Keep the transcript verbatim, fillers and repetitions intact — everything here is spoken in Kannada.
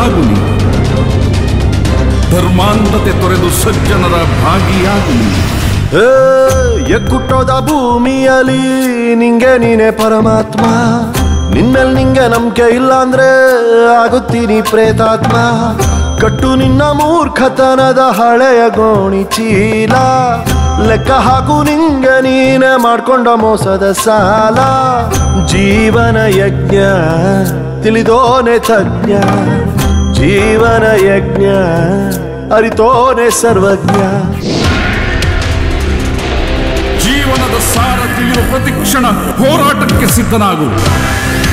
ಭಾಗಿಯಾಗು ನೀ. ಧರ್ಮಾಂಧತೆ ತೊರೆದು ಸಜ್ಜನರ ಭಾಗಿಯಾಗು ನೀ. ಎಕ್ಕುಟ್ಟೋದ ಭೂಮಿಯಲ್ಲಿ ನಿಂಗೆ ನೀನೆ ಪರಮಾತ್ಮ. ನಿನ್ಮೇಲೆ ನಿಂಗೆ ನಂಬಿಕೆ ಇಲ್ಲ ಅಂದ್ರೆ ಆಗುತ್ತೀನಿ ಪ್ರೇತಾತ್ಮ. ಕಟ್ಟು ನಿನ್ನ ಮೂರ್ಖತನದ ಹಳೆಯ ಗೋಣಿ ಚೀಲ. ಲೆಕ್ಕ ಹಾಕು ನಿಂಗೆ ನೀನೆ ಮಾಡ್ಕೊಂಡ ಮೋಸದ ಸಾಲ. ಜೀವನ ಯಜ್ಞ ತಿಳಿದೋನೆ ತಜ್ಞ. ಜೀವನ ಯಜ್ಞ ಅರಿತೋನೆ ಸರ್ವಜ್ಞ. ಜೀವನದ ಸಾರ ತಿಳಿಯುವ ಪ್ರತಿಕ್ಷಣ ಹೋರಾಟಕ್ಕೆ ಸಿದ್ಧನಾಗು.